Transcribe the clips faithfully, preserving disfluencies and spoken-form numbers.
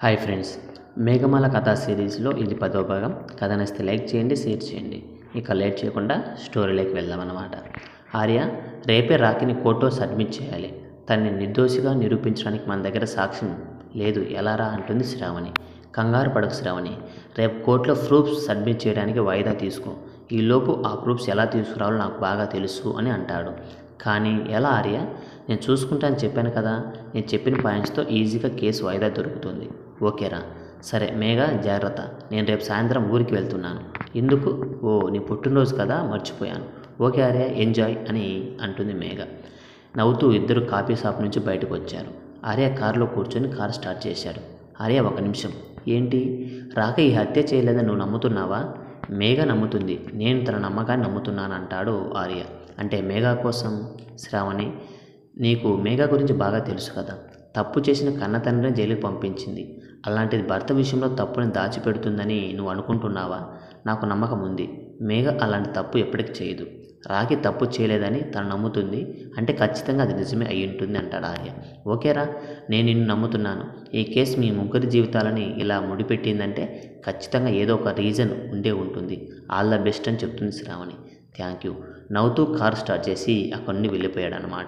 Hi friends, Meghamala కథా సిరీస్లో ఇది పదో భాగం. కథ నచ్చితే లైక్ చేయండి, షేర్ చేయండి. ఇక లేట్ చేయకుండా స్టోరీలోకి వెళ్దామన్నమాట. ఆర్య రేపే రాఖీని కోర్టులో సబ్మిట్ చేయాలి. తనని నిర్దోషిగా నిరూపించడానికి మన దగ్గర సాక్ష్యం లేదు, ఎలా రా అంటుంది శ్రావణి. కంగారు పడకు శ్రావణి, రేపు కోర్టులో ప్రూఫ్స్ సబ్మిట్ చేయడానికి వాయిదా తీసుకో. ఈలోపు ఆ ప్రూఫ్స్ ఎలా తీసుకురావాలో నాకు బాగా తెలుసు అని అంటాడు. కానీ ఎలా ఆర్య? నేను చూసుకుంటానని చెప్పాను కదా. నేను చెప్పిన పాయింట్స్తో ఈజీగా కేసు వాయిదా దొరుకుతుంది. ఓకేరా, సరే మేఘ జాగ్రత్త. నేను రేపు సాయంత్రం ఊరికి వెళ్తున్నాను. ఎందుకు? ఓ నీ పుట్టినరోజు కదా, మర్చిపోయాను. ఓకే ఆర్య, ఎంజాయ్ అని అంటుంది మేఘ. నవ్వుతూ ఇద్దరు కాఫీ షాప్ నుంచి బయటకు వచ్చారు. ఆర్య కారులో కూర్చొని కారు స్టార్ట్ చేశాడు. ఆర్య ఒక నిమిషం. ఏంటి? రాక ఈ హత్య చేయలేదని నువ్వు నమ్ముతున్నావా? మేఘ నమ్ముతుంది, నేను తన నమ్మకాన్ని నమ్ముతున్నాను అంటాడు ఆర్య. అంటే మేఘ కోసం? శ్రావణి, నీకు మేఘ గురించి బాగా తెలుసు కదా. తప్పు చేసిన కన్న తండ్రిని జైలుకి పంపించింది. అలాంటిది భర్త విషయంలో తప్పుని దాచిపెడుతుందని నువ్వు అనుకుంటున్నావా? నాకు నమ్మకం ఉంది, మేఘ అలాంటి తప్పు ఎప్పటికీ చేయదు. రాఖీ తప్పు చేయలేదని తను నమ్ముతుంది అంటే ఖచ్చితంగా అది నిజమే అయి ఉంటుంది అంటాడు ఆర్య. ఓకేరా, నేను నిన్ను నమ్ముతున్నాను. ఈ కేసు మీ ముగ్గురి జీవితాలని ఇలా ముడిపెట్టిందంటే ఖచ్చితంగా ఏదో ఒక రీజన్ ఉండే ఉంటుంది. ఆల్ ద బెస్ట్ అని చెప్తుంది శ్రావణి. Thank you. నవ్వుతూ కారు స్టార్ట్ చేసి అక్కడి నుండి వెళ్ళిపోయాడు అనమాట.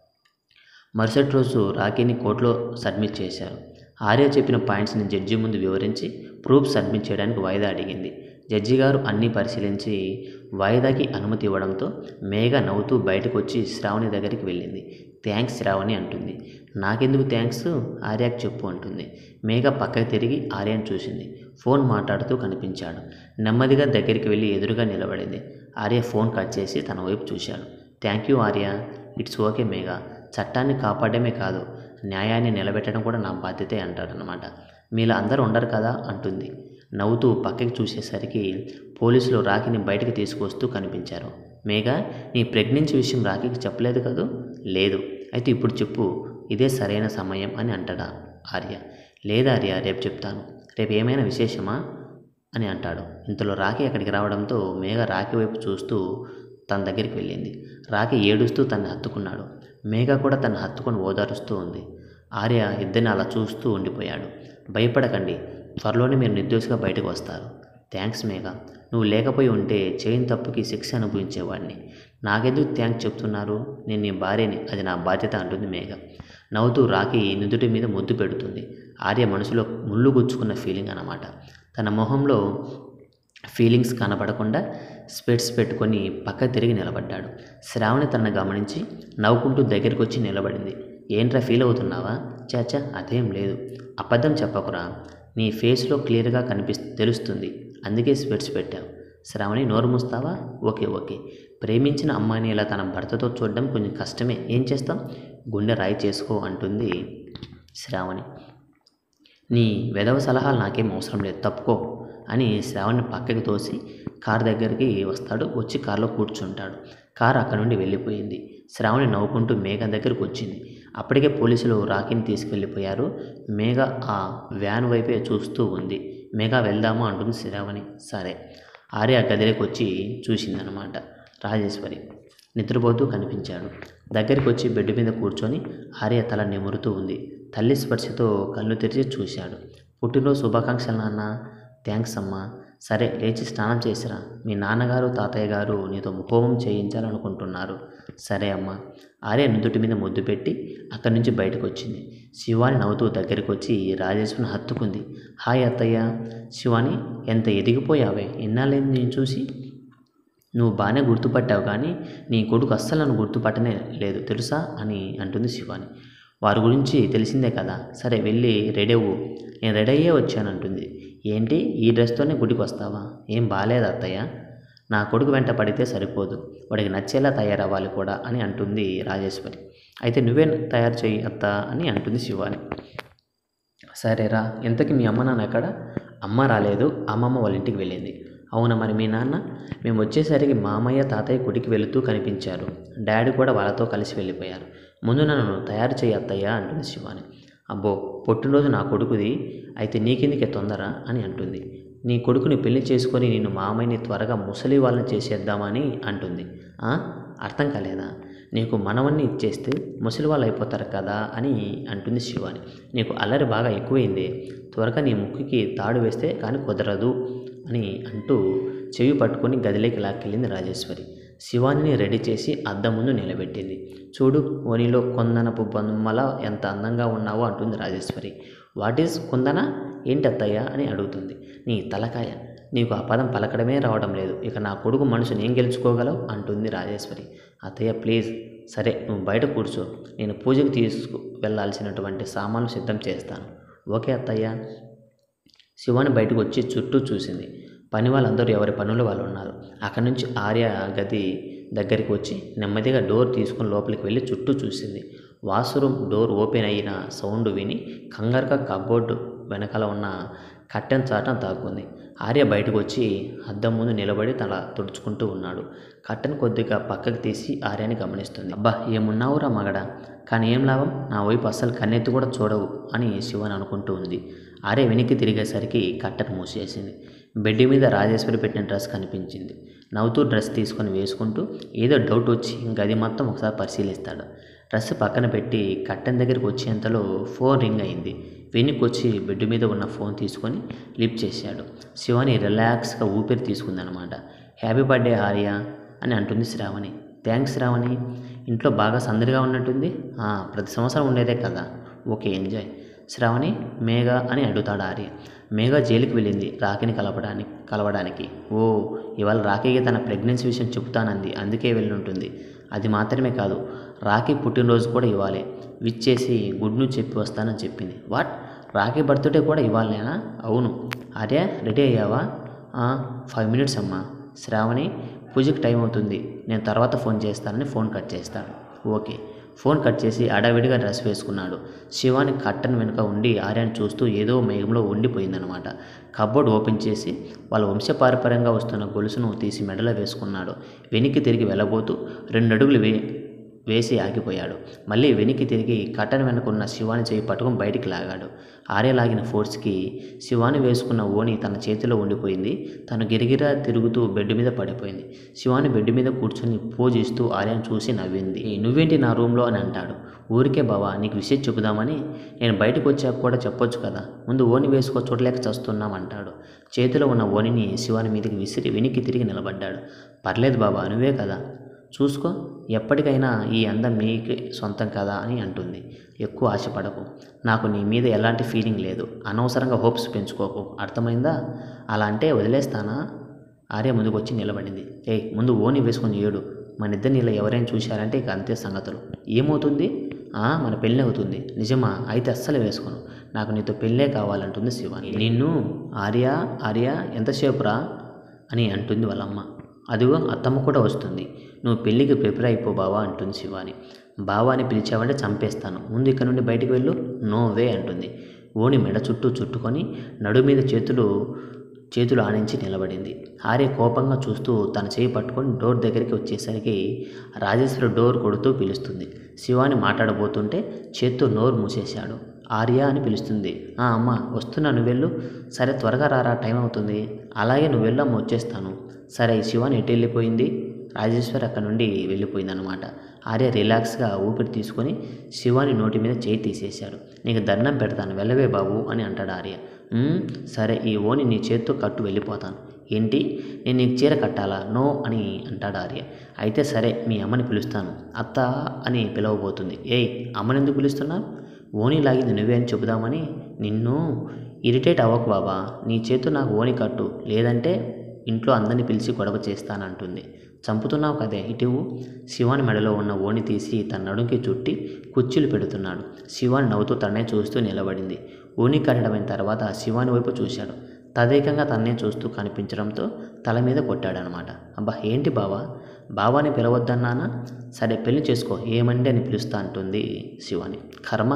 మరుసటి రోజు రాఖీని కోర్టులో సబ్మిట్ చేశారు. ఆర్య చెప్పిన పాయింట్స్ని జడ్జి ముందు వివరించి ప్రూఫ్ సబ్మిట్ చేయడానికి వాయిదా అడిగింది. జడ్జి గారు అన్నీ పరిశీలించి వాయిదాకి అనుమతి ఇవ్వడంతో మేఘ నవ్వుతూ బయటకు వచ్చి శ్రావణి దగ్గరికి వెళ్ళింది. థ్యాంక్స్ శ్రావణి అంటుంది. నాకెందుకు థ్యాంక్స్, ఆర్యకు చెప్పు అంటుంది. మేఘ పక్కకి తిరిగి ఆర్యను చూసింది. ఫోన్ మాట్లాడుతూ కనిపించాడు. నెమ్మదిగా దగ్గరికి వెళ్ళి ఎదురుగా నిలబడింది. ఆర్య ఫోన్ కట్ చేసి తన వైపు చూశాడు. Thank you Arya, it's okay Megha. చట్టాన్ని కాపాడమే కాదు, న్యాయాన్ని నిలబెట్టడం కూడా నా బాధ్యతే అంటాడనమాట. మీలా అందరూ ఉండరు కదా అంటుంది. నవ్వుతూ పక్కకి చూసేసరికి పోలీసులు రాఖీని బయటకు తీసుకొస్తూ కనిపించారు. మేఘ, నీ ప్రెగ్నెన్సీ విషయం రాఖీకి చెప్పలేదు కదూ? లేదు. అయితే ఇప్పుడు చెప్పు, ఇదే సరైన సమయం అని అంటాడా ఆర్య. లేదా ఆర్య, రేపు చెప్తాను. రేపు ఏమైనా విశేషమా అని అంటాడు. ఇంతలో రాఖీ అక్కడికి రావడంతో మేఘ రాఖీ వైపు చూస్తూ తన దగ్గరికి వెళ్ళింది. రాఖీ ఏడుస్తూ తన్ని హత్తుకున్నాడు. మేఘ కూడా తను హత్తుకొని ఓదారుస్తూ ఉంది. ఆర్య ఇద్దరిని అలా చూస్తూ ఉండిపోయాడు. భయపడకండి, త్వరలోనే మీరు నిర్దోషిగా బయటకు వస్తారు. థ్యాంక్స్ మేఘ, నువ్వు లేకపోయి ఉంటే చేయని తప్పుకి శిక్ష అనుభవించేవాడిని. నాకెందుకు థ్యాంక్స్ చెప్తున్నారు? నేను నీ భార్యని, అది నా బాధ్యత అంటుంది మేఘ. నవ్వుతూ రాఖీ నుదుటి మీద ముద్దు పెడుతుంది. ఆర్య మనసులో ముళ్ళు గుచ్చుకున్న ఫీలింగ్ అన్నమాట. తన మొహంలో ఫీలింగ్స్ కనపడకుండా స్పెట్స్ పెట్టుకొని పక్క తిరిగి నిలబడ్డాడు. శ్రావణి తనను గమనించి నవ్వుకుంటూ దగ్గరికి వచ్చి నిలబడింది. ఏంట్రా ఫీల్ అవుతున్నావా? చాచా అదేం లేదు. అబద్ధం చెప్పకురా, నీ ఫేస్లో క్లియర్గా కనిపి తెలుస్తుంది, అందుకే స్పెట్స్ పెట్టావు. శ్రావణి, నోరు మూస్తావా? Okay okay. ప్రేమించిన అమ్మాయిని ఇలా తన భర్తతో చూడడం కొంచెం కష్టమే, ఏం చేస్తాం? గుండె రాయి చేసుకో అంటుంది శ్రావణి. నీ వెధవ సలహాలు నాకేం అవసరం లేదు, తప్పుకో అని శ్రావణిని పక్కకి తోసి కారు దగ్గరికి వస్తాడు. వచ్చి కారులో కూర్చుంటాడు. కారు అక్కడి నుండి వెళ్ళిపోయింది. శ్రావణి నవ్వుకుంటూ మేఘ దగ్గరికి వచ్చింది. అప్పటికే పోలీసులు రాఖీని తీసుకెళ్ళిపోయారు. మేఘ ఆ వ్యాన్ వైపే చూస్తూ ఉంది. మేఘ వెళ్దామా అంటుంది శ్రావణి. సరే. ఆర్య గదిలోకి వచ్చి చూసిందనమాట. రాజేశ్వరి నిద్రపోతూ కనిపించాడు. దగ్గరికి వచ్చి బెడ్ మీద కూర్చొని ఆర్య తల నిమురుతూ ఉంది. తల్లి స్పర్శతో కళ్ళు తెరిచి చూశాడు. పుట్టినరోజు శుభాకాంక్షలు నాన్న. థ్యాంక్స్ అమ్మా. సరే లేచి స్నానం చేసిరా, మీ నాన్నగారు తాతయ్య గారు నీతో హోమం చేయించాలనుకుంటున్నారు. సరే అమ్మా. ఆర్య నుదుటి మీద ముద్దు పెట్టి అక్కడి నుంచి బయటకు వచ్చింది. శివాని నవ్వుతూ దగ్గరికి వచ్చి రాజేశ్వరిని హత్తుకుంది. హాయ్ అత్తయ్య. శివాని, ఎంత ఎదిగిపోయావే, ఇన్నాళ్ళేంది నేను చూసి. నువ్వు బాగానే గుర్తుపట్టావు, కానీ నీ కొడుకు అస్సలు నన్ను గుర్తుపట్టనే లేదు తెలుసా అని అంటుంది శివాని. వారి గురించి తెలిసిందే కదా. సరే వెళ్ళి రెడీ అవ్వు. నేను రెడీ అయ్యే వచ్చానంటుంది. ఏంటి ఈ డ్రెస్తోనే గుడికి వస్తావా? ఏం బాగాలేదు అత్తయ్య. నా కొడుకు వెంట పడితే సరిపోదు, వాడికి నచ్చేలా తయారవ్వాలి కూడా అని అంటుంది రాజేశ్వరి. అయితే నువ్వే తయారు చేయి అత్త అని అంటుంది శివాని. సరేరా, ఇంతకీ మీ అమ్మ నాన్న ఎక్కడ? అమ్మ రాలేదు, అమ్మమ్మ వాళ్ళ ఇంటికి వెళ్ళింది. అవునా, మరి మీ నాన్న? మేము వచ్చేసరికి మామయ్య తాతయ్య గుడికి వెళుతూ కనిపించారు. డాడీ కూడా వాళ్ళతో కలిసి వెళ్ళిపోయారు. ముందు నన్ను తయారు చేయి అత్తయ్య అంటుంది శివాని. అబ్బో, పుట్టినరోజు నా కొడుకుది, అయితే నీకెందుకే తొందర అని అంటుంది. నీ కొడుకుని పెళ్లి చేసుకొని నిన్ను మామయ్యని త్వరగా ముసలి వాళ్ళని చేసేద్దామని అంటుంది. అర్థం కాలేదా? నీకు మనవన్ని ఇచ్చేస్తే ముసలి వాళ్ళు అయిపోతారు కదా అని అంటుంది శివాని. నీకు అల్లరి బాగా ఎక్కువైంది, త్వరగా నీ ముక్కుకి తాడు వేస్తే కానీ కుదరదు అని అంటూ చెవి పట్టుకొని గదిలోకి లాక్కెళ్ళింది రాజేశ్వరి. శివానిని రెడీ చేసి అద్దం ముందు నిలబెట్టింది. చూడు, ఓనిలో కొందనపు బొమ్మల ఎంత అందంగా ఉన్నావో అంటుంది రాజేశ్వరి. వాట్ ఈజ్ కుందన? ఏంటి అత్తయ్య అని అడుగుతుంది. నీ తలకాయ, నీకు ఆ పదం పలకడమే రావడం లేదు, ఇక నా కొడుకు మనసుని ఏం గెలుచుకోగలవు అంటుంది రాజేశ్వరి. అత్తయ్య ప్లీజ్, సరే నువ్వు బయట కూర్చో, నేను పూజకు తీసుకు వెళ్ళాల్సినటువంటి సామాన్లు సిద్ధం చేస్తాను. ఓకే అత్తయ్య. శివాని బయటకు వచ్చి చుట్టూ చూసింది. పని వాళ్ళందరూ ఎవరి పనులు వాళ్ళు ఉన్నారు. అక్కడి నుంచి ఆర్య గది దగ్గరికి వచ్చి నెమ్మదిగా డోర్ తీసుకుని లోపలికి వెళ్ళి చుట్టూ చూసింది. వాష్రూమ్ డోర్ ఓపెన్ అయిన సౌండ్ విని కంగారుగా కబోర్డు వెనకాల ఉన్న కట్టెన్ చాటం తాకుంది. ఆర్య బయటకు వచ్చి అద్దం ముందు నిలబడి తల తుడుచుకుంటూ ఉన్నాడు. కట్టెన్ కొద్దిగా పక్కకు తీసి ఆర్యాని గమనిస్తుంది. అబ్బా ఏమున్నావురా మగడా, కానీ ఏం లాభం, నా వైపు అస్సలు కన్నెత్తి కూడా చూడవు అని శివన్ అనుకుంటూ ఉంది. ఆర్య వెనక్కి తిరిగేసరికి కట్టెన్ మూసేసింది. బెడ్ మీద రాజేశ్వరి పెట్టిన డ్రెస్ కనిపించింది. నవ్వుతూ డ్రెస్ తీసుకొని వేసుకుంటూ ఏదో డౌట్ వచ్చి గది మొత్తం ఒకసారి పరిశీలిస్తాడు. డ్రెస్ పక్కన పెట్టి కట్టెన్ దగ్గరికి వచ్చేంతలో ఫోన్ రింగ్ అయింది. వెనక్కి వచ్చి బెడ్ మీద ఉన్న ఫోన్ తీసుకొని లిఫ్ట్ చేశాడు. శివాని రిలాక్స్గా ఊపిరి తీసుకుందనమాట. హ్యాపీ బర్త్డే ఆర్య అని అంటుంది శ్రావణి. థ్యాంక్స్ శ్రావణి, ఇంట్లో బాగా సందడిగా ఉన్నట్టుంది. ప్రతి సంవత్సరం ఉండేదే కదా. Okay enjoy. శ్రావణి, మేఘ అని అడుగుతాడు ఆర్య. మేఘ జైలుకి వెళ్ళింది రాఖీని కలపడానికి కలవడానికి ఓ ఇవాళ రాఖీకి తన ప్రెగ్నెన్సీ విషయం చెప్తానంది, అందుకే వెళ్ళి ఉంటుంది. అది మాత్రమే కాదు, రాఖీ పుట్టినరోజు కూడా ఇవ్వాలి, విచ్ చేసి గుడ్ న్యూస్ చెప్పి వస్తానని చెప్పింది. వాట్, రాఖీ బర్త్డే కూడా ఇవ్వాలేనా? అవును. ఆర్య రెడీ అయ్యావా? ఫైవ్ మినిట్స్ అమ్మా. శ్రావణి, పూజకి టైం అవుతుంది, నేను తర్వాత ఫోన్ చేస్తానని ఫోన్ కట్ చేస్తాడు. ఓకే. ఫోన్ కట్ చేసి అడావిడిగా డ్రెస్ వేసుకున్నాడు. శివాని కట్టన్ వెనుక ఉండి ఆర్యాన్ని చూస్తూ ఏదో మేఘంలో ఉండిపోయిందనమాట. కబోర్డ్ ఓపెన్ చేసి వాళ్ళ వంశపారంపర్యంగా వస్తున్న గొలుసును తీసి మెడలో వేసుకున్నాడు. వెనక్కి తిరిగి వెళ్ళబోతూ రెండు అడుగులు వే వేసి ఆగిపోయాడు. మళ్ళీ వెనక్కి తిరిగి కట్టన్ వెనుకున్న శివాని చేయి పట్టుకుని బయటికి లాగాడు. ఆర్య లాగిన ఫోర్స్కి శివాని వేసుకున్న ఓని తన చేతిలో ఉండిపోయింది. తను గిరిగిరా తిరుగుతూ బెడ్ మీద పడిపోయింది. శివాని బెడ్ మీద కూర్చొని పూజిస్తూ ఆర్యను చూసి నవ్వింది. నువ్వేంటి నా రూమ్లో అని అంటాడు. ఊరికే బావా, నీకు విషయం చెబుదామని. నేను బయటకు వచ్చాక కూడా చెప్పొచ్చు కదా, ముందు ఓని వేసుకో, చూడలేక చేస్తున్నామంటాడు. చేతిలో ఉన్న ఓనిని శివాని మీదకి విసిరి వెనక్కి తిరిగి నిలబడ్డాడు. పర్లేదు బాబా, నువ్వే కదా, చూసుకో, ఎప్పటికైనా ఈ అందం నీకే సొంతం కదా అని అంటుంది. ఎక్కువ ఆశపడకు, నాకు నీ మీద ఎలాంటి ఫీలింగ్ లేదు, అనవసరంగా హోప్స్ పెంచుకోకు, అర్థమైందా? అలా అంటే వదిలేస్తానా? ఆర్య ముందుకు వచ్చి నిలబడింది. ఏయ్, ముందు ఓని వేసుకొని ఏడు, మన ఇద్దరిని ఇలా ఎవరైనా చూశారంటే ఇక అంతే సంగతులు. ఏమవుతుంది? మన పెళ్ళి అవుతుంది. నిజమా? అయితే అస్సలు వేసుకోను, నాకు నీతో పెళ్ళే కావాలంటుంది శివాని. నిన్ను ఆర్య ఆర్య ఎంతసేపురా అని అంటుంది వాళ్ళమ్మ. అదిగో అత్తమ్మ కూడా వస్తుంది, నువ్వు పెళ్ళికి ప్రిపేర్ అయిపో బావా అంటుంది శివాని. బావా అని పిలిచావంటే చంపేస్తాను, ముందు ఇక్కడ నుండి బయటికి వెళ్ళు. నో వే అంటుంది. ఓని మెడ చుట్టూ చుట్టుకొని నడు మీద చేతులు చేతులు ఆనించి నిలబడింది. ఆర్య కోపంగా చూస్తూ తన చేయి పట్టుకొని డోర్ దగ్గరికి వచ్చేసరికి రాజేశ్వరి డోర్ కొడుతూ పిలుస్తుంది. శివాని మాట్లాడబోతుంటే చేత్తో నోరు మూసేశాడు. ఆర్య అని పిలుస్తుంది. అమ్మ వస్తున్నా, నువ్వు వెళ్ళు. సరే త్వరగా రారా, టైం అవుతుంది. అలాగే నువ్వు వెళ్ళు అమ్మ, వచ్చేస్తాను. సరే. శివాని ఎటు వెళ్ళిపోయింది? రాజేశ్వరి అక్కడ నుండి వెళ్ళిపోయిందనమాట. ఆర్య రిలాక్స్గా ఊపిరి తీసుకొని శివాని నోటి మీద చేయి తీసేశాడు. నీకు దండం పెడతాను, వెళ్ళవే బాబు అని అంటాడు ఆర్య. సరే, ఈ ఓని నీ చేత్తో కట్టు, వెళ్ళిపోతాను. ఏంటి, నేను నీకు చీర కట్టాలా? నో అని అంటాడు ఆర్య. అయితే సరే, మీ అమ్మని పిలుస్తాను. అత్త అని పిలవబోతుంది. ఏయ్, అమ్మని ఎందుకు పిలుస్తున్నావు? ఓని లాగింది నువ్వే అని చెబుదామని. నిన్ను ఇరిటేట్ అవ్వకు బాబా, నీ చేత్తో నాకు ఓని కట్టు, లేదంటే ఇంట్లో అందరినీ పిలిచి గొడవ చేస్తానంటుంది. చంపుతున్నావు కదే, ఇటువు. శివాని మెడలో ఉన్న ఓని తీసి తన నడుంకి చుట్టి కుర్చీలు పెడుతున్నాడు. శివాని నవ్వుతూ తన్నే చూస్తూ నిలబడింది. ఓని కట్టడమైన తర్వాత శివాని వైపు చూశాడు. తదేకంగా తన్నే చూస్తూ కనిపించడంతో తల మీద కొట్టాడనమాట. అబ్బా ఏంటి బావా, బావాని పిలవద్దన్నానా? సరే పెళ్లి చేసుకో, ఏమండి అని పిలుస్తా అంటుంది శివాని. కర్మ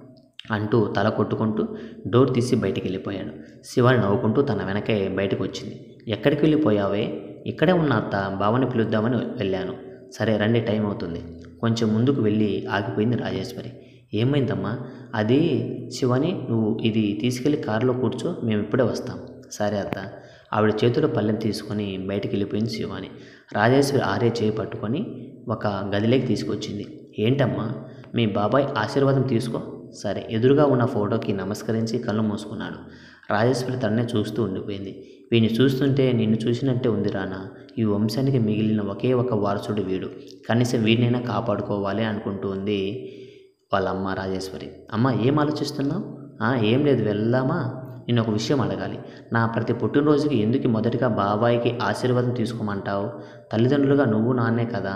అంటూ తల కొట్టుకుంటూ డోర్ తీసి బయటికి వెళ్ళిపోయాడు. శివాని నవ్వుకుంటూ తన వెనకే బయటకు వచ్చింది. ఎక్కడికి వెళ్ళిపోయావే? ఇక్కడే ఉన్న అత్త, బావని పిలుద్దామని వెళ్ళాను. సరే రండి, టైం అవుతుంది. కొంచెం ముందుకు వెళ్ళి ఆగిపోయింది రాజేశ్వరి. ఏమైందమ్మా? అది శివాని, నువ్వు ఇది తీసుకెళ్ళి కారులో కూర్చో, మేము ఇప్పుడే వస్తాం. సరే అత్త. ఆవిడ చేతిలో పళ్ళెం తీసుకొని బయటికి వెళ్ళిపోయింది శివాని. రాజేశ్వరి ఆర్య చేయి పట్టుకొని ఒక గదిలోకి తీసుకొచ్చింది. ఏంటమ్మా, మీ బాబాయ్ ఆశీర్వాదం తీసుకో. సరే. ఎదురుగా ఉన్న ఫోటోకి నమస్కరించి కళ్ళు మూసుకున్నాడు. రాజేశ్వరి తన్నే చూస్తూ ఉండిపోయింది. వీడిని చూస్తుంటే నిన్ను చూసినట్టే ఉంది రానా. ఈ వంశానికి మిగిలిన ఒకే ఒక వారసుడు వీడు. కనీసం వీడినైనా కాపాడుకోవాలి అనుకుంటూ ఉంది వాళ్ళ అమ్మ రాజేశ్వరి. అమ్మ, ఏం ఆలోచిస్తున్నావు? ఏం లేదు, వెళ్దామా? నేను ఒక విషయం అడగాలి. నా ప్రతి పుట్టినరోజుకి ఎందుకు మొదటిగా బాబాయికి ఆశీర్వాదం తీసుకోమంటావు? తల్లిదండ్రులుగా నువ్వు నాన్నే కదా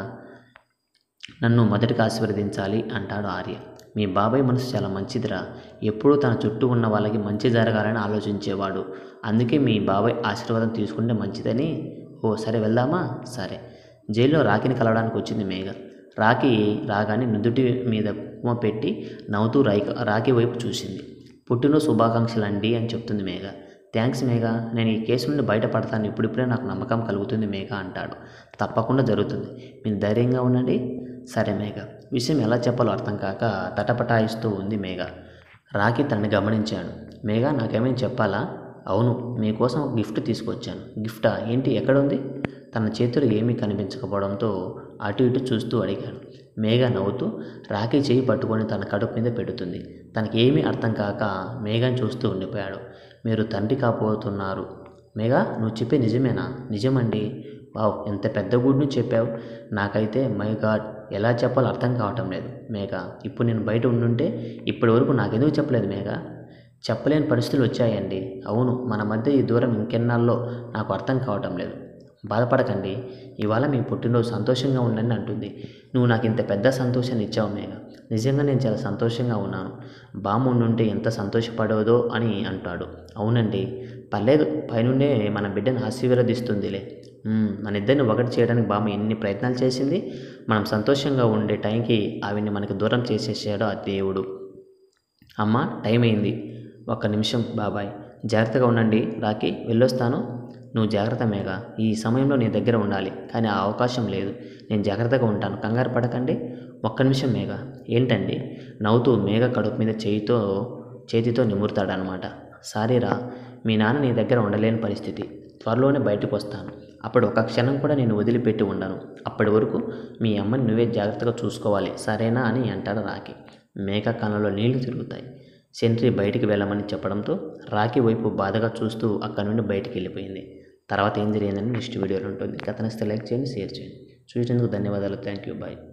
నన్ను మొదటిగా ఆశీర్వదించాలి అంటాడు ఆర్య. మీ బాబాయ్ మనసు చాలా మంచిదిరా. ఎప్పుడూ తన చుట్టూ ఉన్న వాళ్ళకి మంచి జరగాలని ఆలోచించేవాడు. అందుకే మీ బాబాయ్ ఆశీర్వాదం తీసుకుంటే మంచిదని. ఓ సరే, వెళ్దామా? సరే. జైల్లో రాఖీని కలవడానికి వచ్చింది మేఘ. రాఖీ రాగానే నుదుటి మీద కుంకుమ పెట్టి నవ్వుతూ రాయి రాఖీ వైపు చూసింది. పుట్టినరోజు శుభాకాంక్షలు అండి అని చెప్తుంది మేఘ. థ్యాంక్స్ మేఘ, నేను ఈ కేసు నుండి బయటపడతాను. ఇప్పుడిప్పుడే నాకు నమ్మకం కలుగుతుంది మేఘ అంటాడు. తప్పకుండా జరుగుతుంది, మీరు ధైర్యంగా ఉండండి. సరే మేఘ. విషయం ఎలా చెప్పాలో అర్థం కాక తటపటాయిస్తూ ఉంది మేఘ. రాఖీ తనని గమనించాడు. మేఘ, నాకేమైనా చెప్పాలా? అవును, మీకోసం ఒక గిఫ్ట్ తీసుకొచ్చాను. గిఫ్టా? ఏంటి, ఎక్కడుంది? తన చేతులు ఏమీ కనిపించకపోవడంతో అటు ఇటు చూస్తూ అడిగాడు. మేఘ నవ్వుతూ రాఖీ చేయి పట్టుకొని తన కడుపు మీద పెడుతుంది. తనకి ఏమీ అర్థం కాక మేఘని చూస్తూ ఉండిపోయాడు. మీరు తండ్రి కాబోతున్నారు. మేఘ, నువ్వు చెప్పే నిజమేనా? నిజమండి. వావ్, ఎంత పెద్ద గుడ్ని చెప్పావు. నాకైతే మై గాడ్, ఎలా చెప్పాలో అర్థం కావటం లేదు. మేఘ, ఇప్పుడు నేను బయట ఉండుంటే ఇప్పటి వరకు నాకెందుకు చెప్పలేదు మేఘ? చెప్పలేని పరిస్థితులు వచ్చాయండి. అవును, మన మధ్య ఈ దూరం ఇంకెన్నాళ్ళో నాకు అర్థం కావటం లేదు. బాధపడకండి, ఇవాళ మీ పుట్టినరోజు సంతోషంగా ఉండండి అంటుంది. నువ్వు నాకు ఇంత పెద్ద సంతోషాన్ని ఇచ్చావు మేఘ. నిజంగా నేను చాలా సంతోషంగా ఉన్నాను. బామ్మ ఉండుంటే ఎంత సంతోషపడేదో అని అంటాడు. అవునండి, పర్లేదు, పైనుండే మన బిడ్డను ఆశీర్వదిస్తుందిలే. మన ఇద్దరిని ఒకటి చేయడానికి బామ్మ ఎన్ని ప్రయత్నాలు చేసింది. మనం సంతోషంగా ఉండే టైంకి ఆవిడ్ని మనకి దూరం చేసేసాడు ఆ దేవుడు. అమ్మ, టైం అయింది. ఒక్క నిమిషం బాబాయ్. జాగ్రత్తగా ఉండండి రాఖీ, వెళ్ళొస్తాను. నువ్వు జాగ్రత్త మేఘ. ఈ సమయంలో నీ దగ్గర ఉండాలి, కానీ ఆ అవకాశం లేదు. నేను జాగ్రత్తగా ఉంటాను, కంగారు పడకండి. ఒక్క నిమిషం మేఘ. ఏంటండి? నవ్వుతూ మేఘ కడుపు మీద చేయితో చేతితో నిమురుతాడనమాట. సారీరా, మీ నాన్న నీ దగ్గర ఉండలేని పరిస్థితి. త్వరలోనే బయటకు వస్తాను. అప్పుడు ఒక క్షణం కూడా నేను వదిలిపెట్టి ఉండను. అప్పటి వరకు మీ అమ్మని నువ్వే జాగ్రత్తగా చూసుకోవాలి, సరేనా అని అంటాడు రాఖీ. మేఘ కళ్ళలో నీళ్లు తిరుగుతాయి. సెంట్రీ బయటికి వెళ్ళమని చెప్పడంతో రాఖీ వైపు బాధగా చూస్తూ అక్కడి నుండి బయటికి వెళ్ళిపోయింది. తర్వాత ఏం జరిగిందని నెక్స్ట్ వీడియోలో ఉంటుంది. కథ నచ్చితే లైక్ చేయండి, షేర్ చేయండి. చూసినందుకు ధన్యవాదాలు. Thank you, bye.